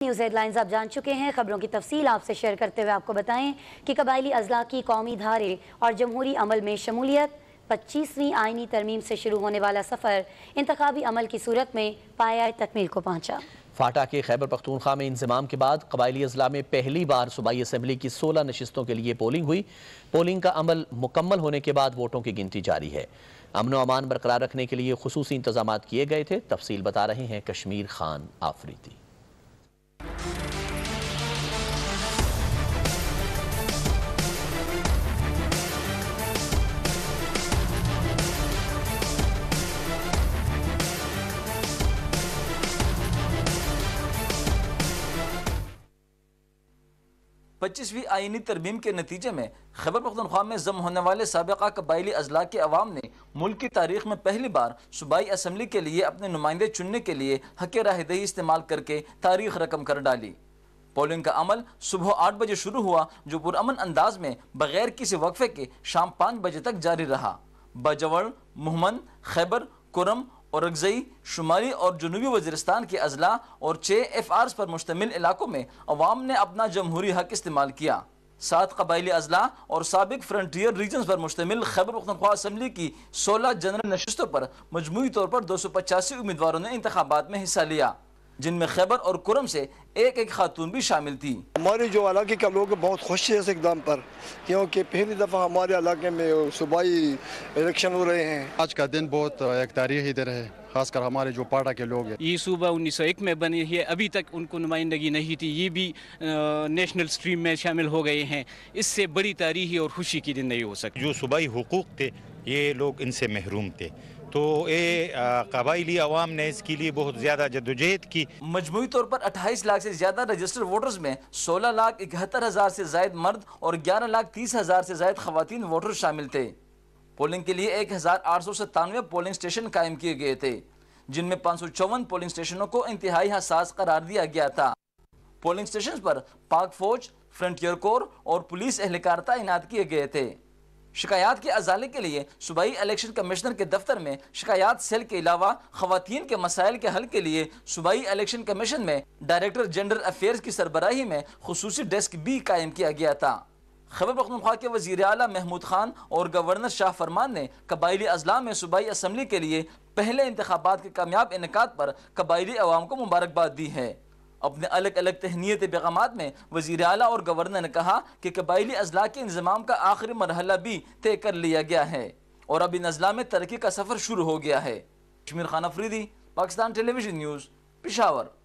News head lines آپ جان چکے ہیں۔ خبروں کی تفصیل آپ سے شیئر کرتے ہوئے آپ کو بتائیں کہ قبائلی اضلاع کی قومی دھارے اور جمہوری عمل میں شمولیت 25ویں آئینی ترمیم سے شروع ہونے والا سفر انتخابی عمل کی صورت میں پایۂ تکمیل کو پہنچا۔ فاٹا کے خیبر پختونخوا میں انضمام کے بعد قبائلی اضلاع میں پہلی بار صوبائی اسمبلی کی 16 نشستوں کے لیے پولنگ ہوئی۔ پولنگ کا عمل مکمل ہونے کے بعد ووٹوں کی گنتی جاری ہے۔ امن و امان برقرار رکھنے کے لیے خصوصی انتظامات کیے گئے تھے۔ تفصیل بتا رہے ہیں کشمیر خان آفریدی۔ 25ویں آئینی ترمیم کے نتیجے میں خیبر پختونخوا میں ضم ہونے والے سابقہ قبائلی اضلاع کے عوام نے ملک کی تاریخ میں پہلی بار صوبائی اسمبلی کے لیے اپنے نمائندے چننے کے لیے حق راہ دہی استعمال کر کے تاریخ رقم کر ڈالی۔ پولنگ کا عمل صبح 8 بجے شروع ہوا، جو پرامن انداز میں بغیر کسی وقفے کے شام 5 بجے تک جاری رہا۔ باجوڑ، مہمند، خیبر، کرم، اورکزئی، شمالی اور جنوبی وزیرستان کے اضلاع اور 6 FRs پر مشتمل علاقوں میں عوام نے اپنا جمہوری حق استعمال کیا۔ 7 قبائلی اضلاع اور سابق فرنٹیئر ریجنز پر مشتمل خیبر پختونخوا اسمبلی کی 16 جنرل نشستوں پر مجموعی طور پر 285 امیدواروں نے انتخابات میں حصہ لیا، جن میں خیبر اور کرم سے ایک خاتون بھی شامل تھی۔ ہمارے جو علاقے کے لوگ بہت خوش ہیں اس اقدام پر، کیونکہ پہلی دفعہ ہمارے علاقے میں صوبائی الیکشن ہو رہے ہیں۔ آج کا دن بہت ایک تاریخی دن ہے، خاص کر ہمارے جو پاٹا کے لوگ ہیں۔ یہ صوبہ 1901 میں بنی ہے، ابھی تک ان کو نمائندگی نہیں تھی، یہ بھی نیشنل سٹریم میں شامل ہو گئے ہیں۔ اس سے بڑی تاریخی اور خوشی کی دن نہیں ہو سکتی۔ جو صوبائی حقوق تھے یہ لوگ ان سے محروم تھے، تو قبائلی عوام نے اس کے لیے بہت زیادہ جدوجہد کی۔ مجموعی طور پر 28 لاکھ سے زیادہ رجسٹر ووٹرز میں 16,71,000 سے زائد مرد اور 11,30,000 سے زائد خواتین ووٹر شامل تھے۔ پولنگ کے لیے 1,897 پولنگ سٹیشن قائم کیے گئے تھے، جن میں 554 پولنگ سٹیشنوں کو انتہائی حساس قرار دیا گیا تھا۔ پولنگ سٹیشنز پر پاک فوج، فرنٹیئر کور اور پولیس اہلکار تعینات کیے گئے تھے۔ شکایات کے ازالے کے لیے صوبائی الیکشن کمشنر کے دفتر میں شکایات سیل کے علاوہ خواتین کے مسائل کے حل کے لیے صوبائی الیکشن کمیشن میں ڈائریکٹر جنرل افیئرز کی سربراہی میں خصوصی ڈیسک بھی قائم کیا گیا تھا۔ خیبر پختونخوا کے وزیر اعلیٰ محمود خان اور گورنر شاہ فرمان نے قبائلی اضلاع میں صوبائی اسمبلی کے لیے پہلے انتخابات کے کامیاب انعقاد پر قبائلی عوام کو مبارکباد دی ہے۔ اپنے الگ الگ تہنیتی پیغامات میں وزیر اعلیٰ اور گورنر نے کہا کہ قبائلی اضلاع کے انضمام کا آخری مرحلہ بھی طے کر لیا گیا ہے اور اب ان اضلاع میں ترقی کا سفر شروع ہو گیا ہے۔ Kashmir Khan Afridi, Pakistan television news, Peshawar.